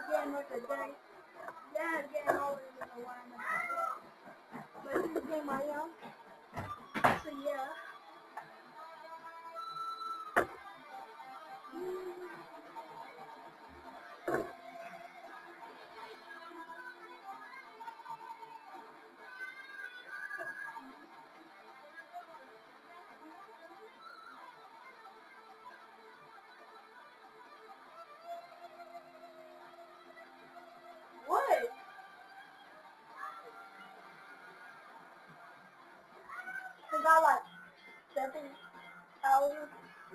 game of the day. Yeah, getting older than the one. But this game I am. So yeah. What? I got like 7,000.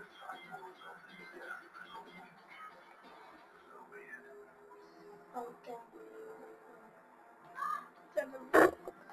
Okay. 7.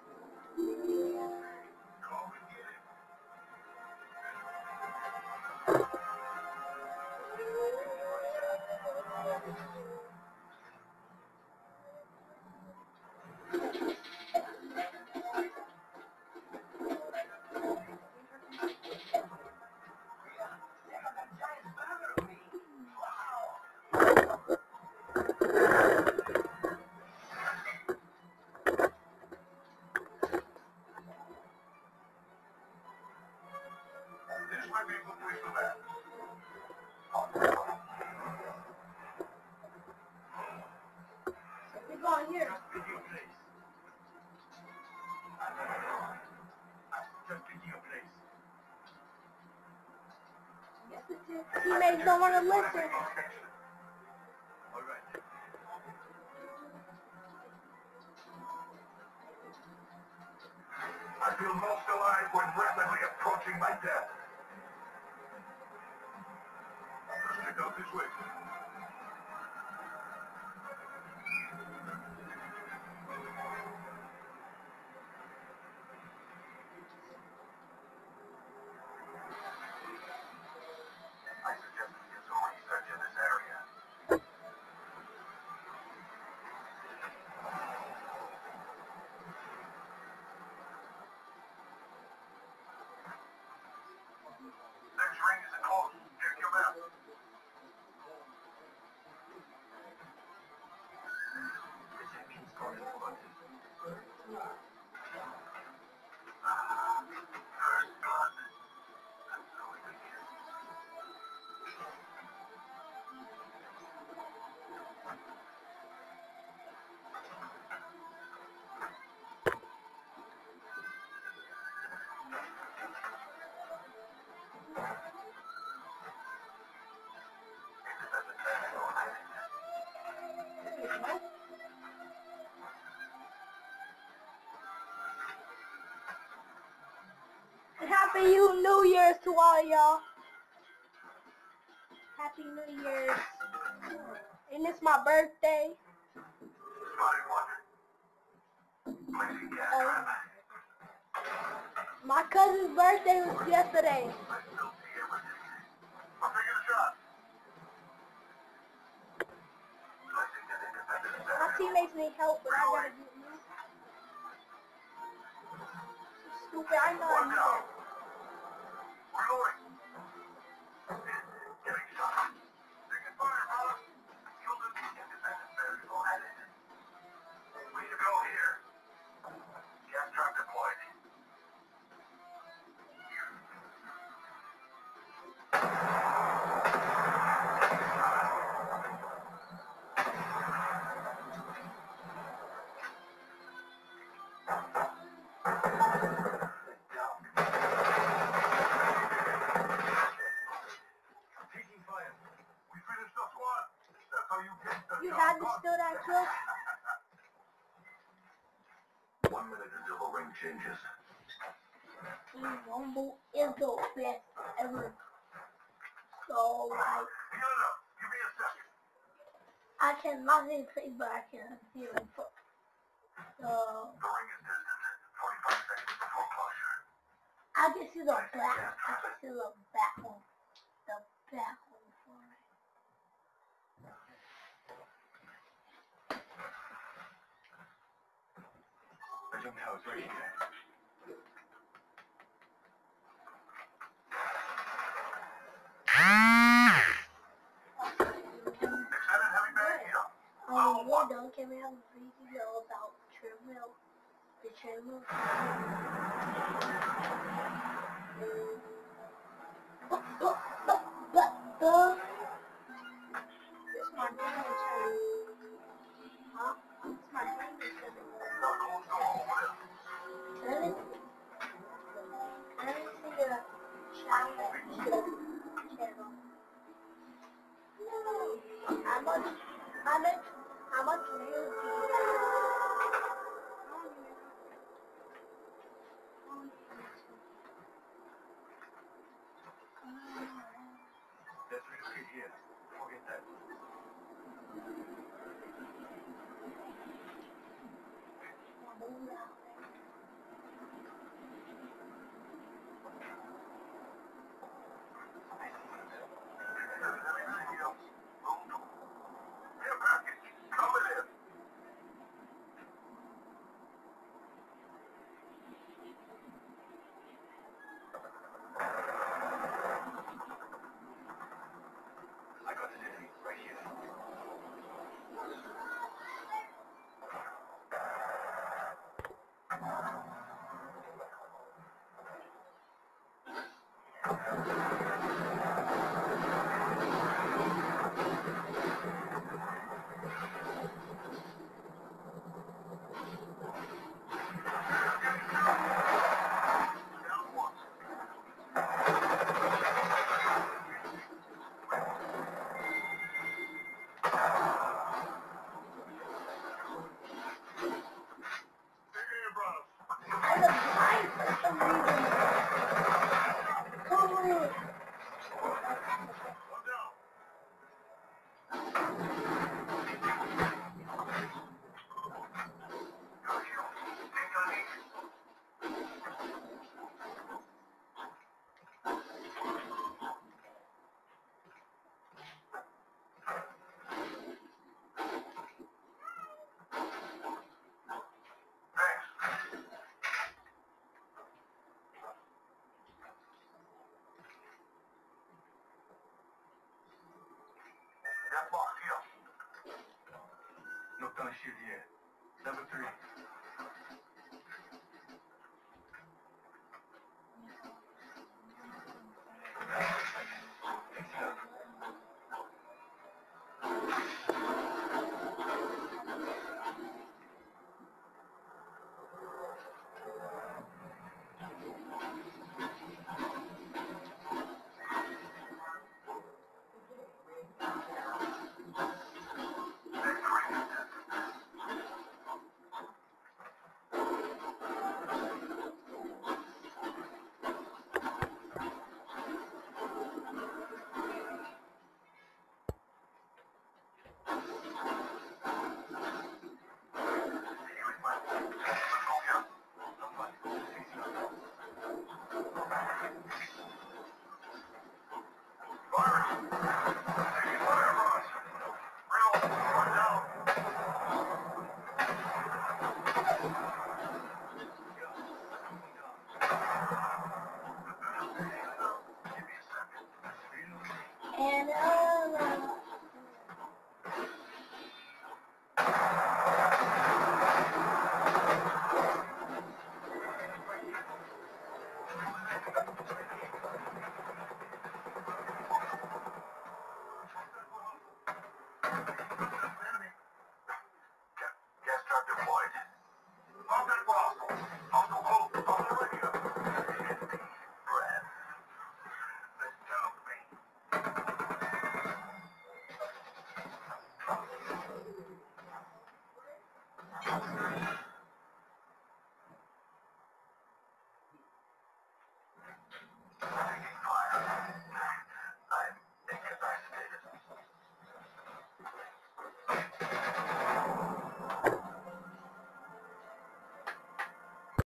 We're going here. Teammates don't want to listen. I feel most alive when rapidly approaching my death. Check out this way. I suggest we do some research in this area. Next ring is close. Check your map. First blood. That's how it begins. Happy New Year's to all y'all. Happy New Year's. And it's my birthday. My cousin's birthday was yesterday. I'm taking a shot. My teammates need help, but I gotta get you. Stupid, I know I need that. Reloading. Getting shot. Taking fire, brother. Killed an independent variable added. Way to go here. Gas trap deployed. Taking fire. We finished the squad. That's how you get the You job had to done. steal that kill? 1 minute until the ring changes. Team Rumble is the best ever. So, like, Heal up. Give me a second. I cannot see play, but I can feel it. So, The ring is distant. 45 seconds before closure. I can see the back. I can see the back one. The back one for me. The jump tower's ready here. Extended heavy mag here. Oh, can we have a video about treadmill? The treadmill? This my dream turn. Huh? It's my dream turn. Can I see the challenge channel? No. How much views do you have? Let's relocate here. Forget that. I got an enemy right here. I was blind for some reason.